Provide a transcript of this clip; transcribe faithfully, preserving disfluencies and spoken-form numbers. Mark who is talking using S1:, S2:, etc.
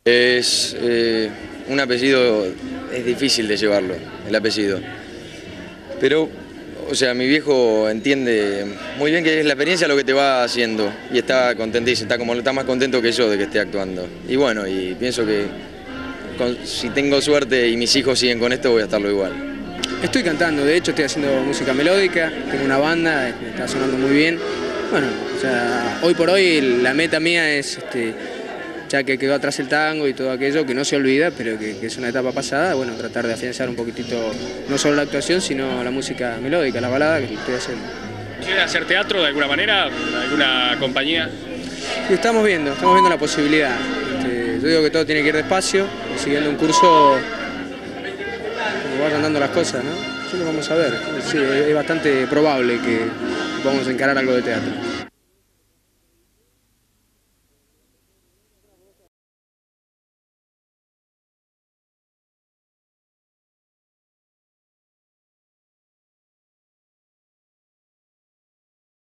S1: Es eh, un apellido, es difícil de llevarlo, el apellido. Pero, o sea, mi viejo entiende muy bien que es la experiencia lo que te va haciendo y está contentísimo, está, como, está más contento que yo de que esté actuando. Y bueno, y pienso que con, si tengo suerte y mis hijos siguen con esto, voy a estarlo igual.
S2: Estoy cantando, de hecho estoy haciendo música melódica, tengo una banda, está sonando muy bien. Bueno, o sea, hoy por hoy la meta mía es, este, ya que quedó atrás el tango y todo aquello, que no se olvida, pero que, que es una etapa pasada, bueno, tratar de afianzar un poquitito no solo la actuación, sino la música melódica, la balada que estoy haciendo.
S3: ¿Quiere hacer teatro de alguna manera, alguna compañía?
S2: Y estamos viendo, estamos viendo la posibilidad. Este, yo digo que todo tiene que ir despacio, siguiendo un curso como vayan dando las cosas, ¿no? Sí, lo vamos a ver. Sí, es bastante probable que podamos encarar algo de teatro.